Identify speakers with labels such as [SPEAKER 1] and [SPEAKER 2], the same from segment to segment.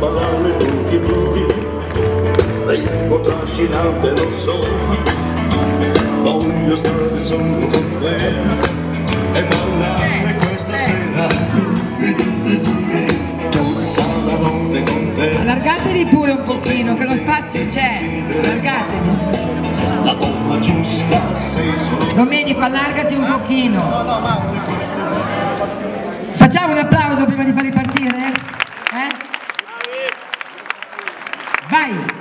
[SPEAKER 1] parlare pochi lui, tempo trascinante lo so, voglio stare solo con te e ballare questa sera, tutta la notte con te.
[SPEAKER 2] Allargatevi pure un pochino, che lo spazio c'è, allargatevi.
[SPEAKER 1] La donna giusta sei solo.
[SPEAKER 2] Domenico, allargati un pochino. Facciamo un applauso prima di far ripartire? Vai!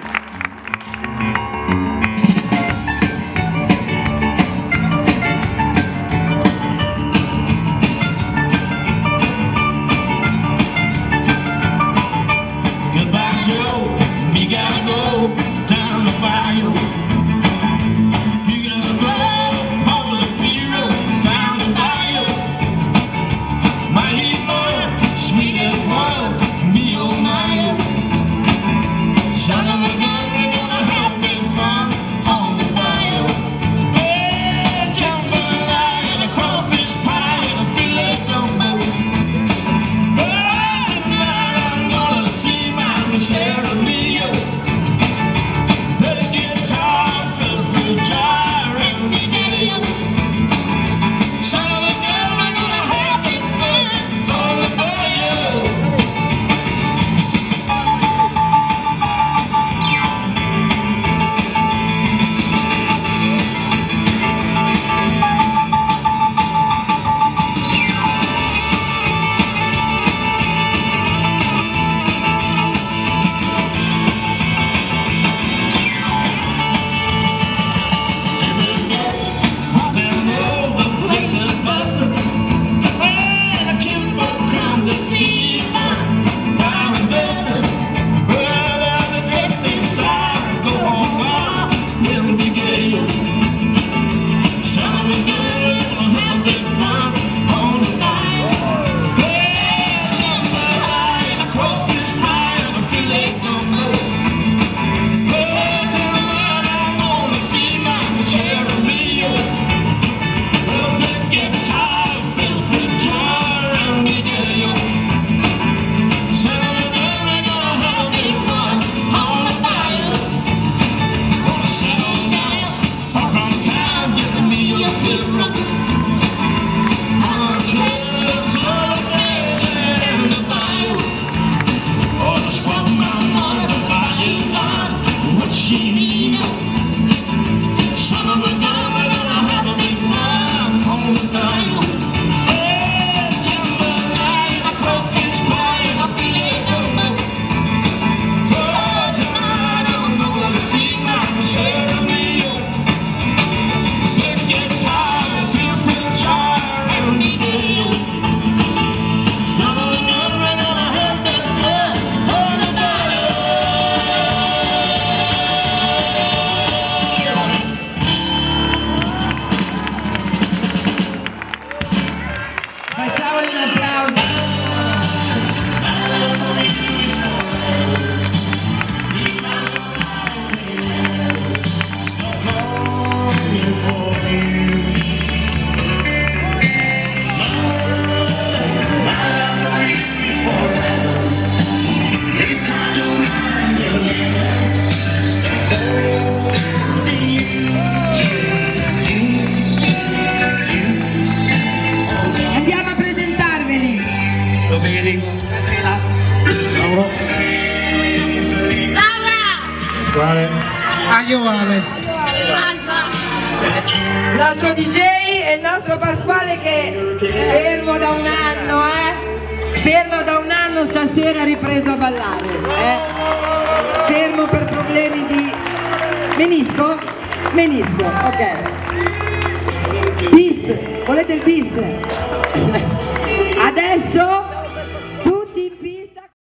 [SPEAKER 2] Facciamogli un applauso.
[SPEAKER 3] Quale?
[SPEAKER 4] Aioale.
[SPEAKER 2] Il nostro DJ e il nostro Pasquale che fermo da un anno, fermo da un anno, stasera ha ripreso a ballare, fermo per problemi di menisco? Menisco, ok. Bis, volete il bis?